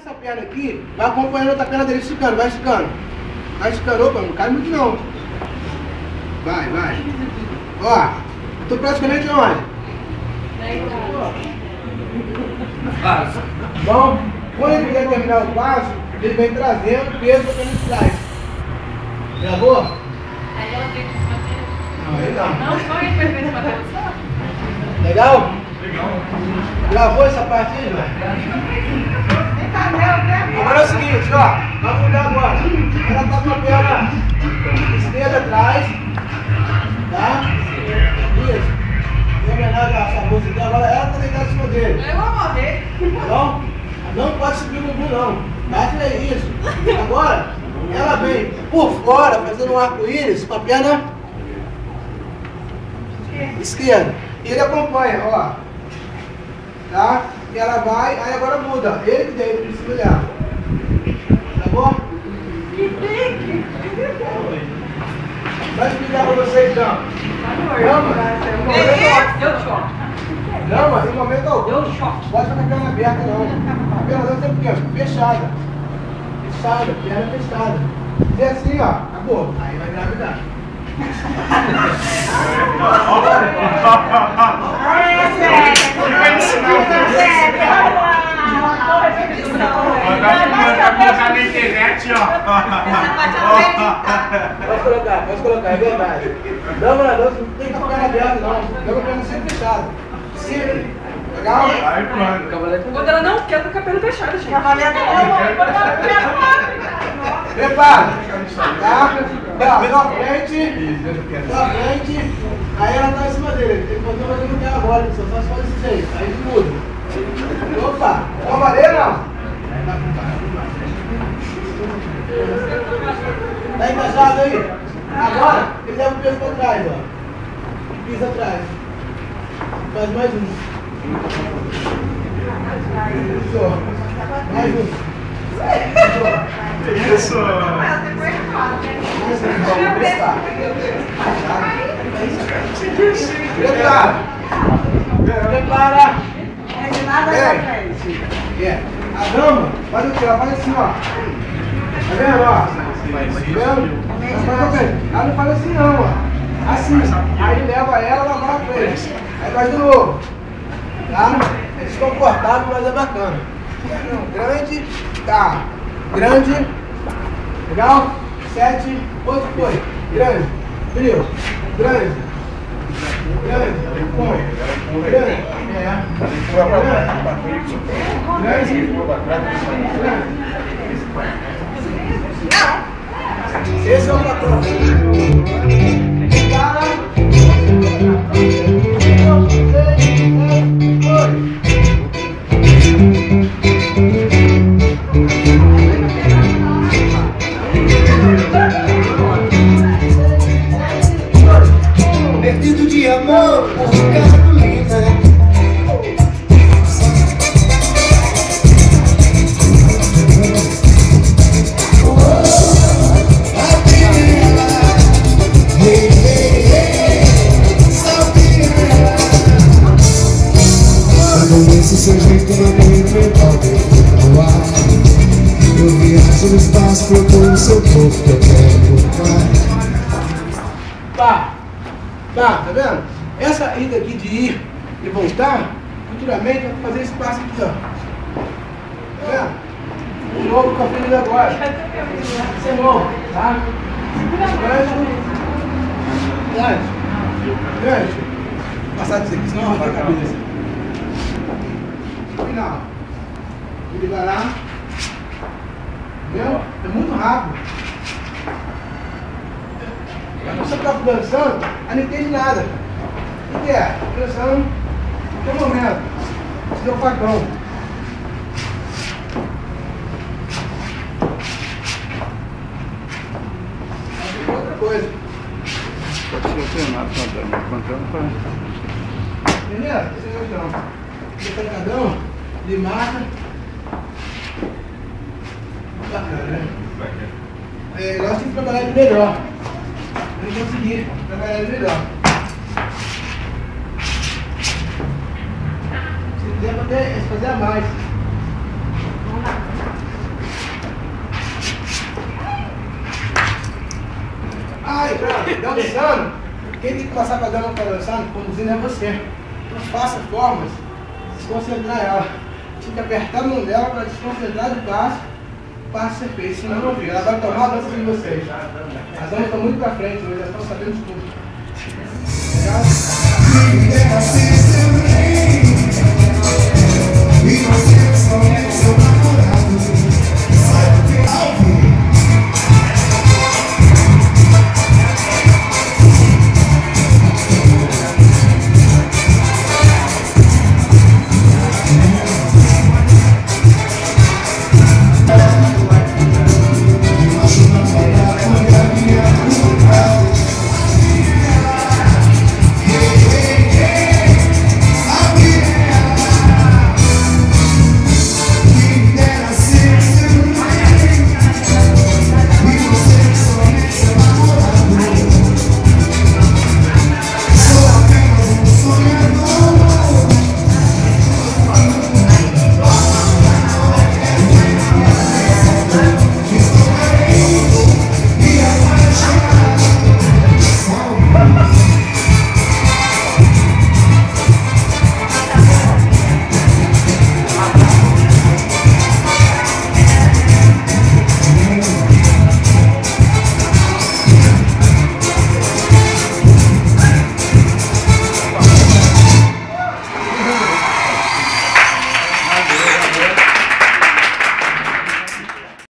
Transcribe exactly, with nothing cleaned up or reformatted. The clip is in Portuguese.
essa perna aqui, vai acompanhando a outra perna dele esticando, vai esticando. Vai esticando, opa, não cai muito não. Vai, vai. Ó, eu tô praticamente onde? Bom, quando ele quiser terminar o passo, ele vem trazendo o peso para ele trás. Gravou? Aí ela tem que se manter. Não, aí não. Não, só ele perfeito para dançar. Legal? Gravou essa parte aí, João? Agora é o seguinte, ó. Vamos mudar agora. Ela tá com a perna esquerda atrás. Tá? Isso. Em homenagem a essa moça aqui, agora ela tá deitada em cima dele. Eu vou morrer. Não? Não pode subir o bumbum, não. Bate aí, isso. Agora, ela vem por fora, fazendo um arco-íris com a perna esquerda. E ele acompanha, ó. Tá? E ela vai, aí agora muda. Ele que deita em cima dela. Tá bom? Vai explicar pra vocês, então. Dama, Deu choque. Dama, em momento algum. Deu choque. Pode ficar com a perna aberta, não. A perna não tem o quê? Fechada. Fechada, perna fechada. E assim, ó, acabou. Aí vai engravidar. Colocar na internet, ó. Pode colocar, pode colocar, é verdade. Dama na dança não tem que ficar perna aberta, não. Dama a perna sempre fechada. Sempre. Legal? Aí, pronto. Quando ela não quer, fica a perna fechada, gente. Prepara. Tá? Tá, vem na frente. Na frente. Aí ela tá em cima dele. Ele botou, mas ele não quer agora. Só faz só desse jeito. Aí ele muda. Opa. Vai valer, não? Tá encaixado aí? Agora, ele leva o peso pra trás, ó. Pisa atrás. Faz mais um. Isso. Mais um. Isso! Prepara! Prepara! É. A dama faz o que? Ela faz assim, ó. Tá vendo, ó? Tá vendo? Ela não faz assim não, ó. Assim. Aí leva ela, ela vai pra frente. Aí faz de novo. Tá? É desconfortável, mas é bacana. Grande, tá. Grande. Legal? Sete. Outro foi. Grande. Frio. Grande. Grande. Põe. Grande. É. Grande. Grande. Esse é o patrão. Para. Perdido de amor por Carolina. Esse seu jeito não me envolve no ar. Eu viajo no espaço, procuro o seu corpo que eu quero tocar. Tá, tá, tá vendo? Essa ida aqui de ir e voltar, futuramente eu vou fazer esse passo aqui, ó. Tá vendo? De novo com a ferida agora. Isso é novo, tá? Grande. Grande. Grande. Vou passar disso aqui, senão eu vou a cabeça. Final. Ele vai lá. Entendeu? É muito rápido. Quando você está dançando, ela não entende nada. O que é? Dançando, em que momento? Esse é o facão. Outra coisa. Pode ser treinado cantando, cantando para... Entendeu? Esse é o chão. Esse é o pancadão, ele marca. Bacana, né? É, nós temos que trabalhar ele melhor. Eu não consegui trabalhar ele melhor. Se quiser fazer, fazer a mais. dançando, quem tem que passar para a dama para dançar, conduzindo é você. Então faça formas, desconcentrar ela. Tinha que apertar a mão dela para desconcentrar do passo, o passo ser feito, senão não fica. Ela vai tomar a dança de vocês. As damas estão muito para frente, eles já estão sabendo de tudo. Legal?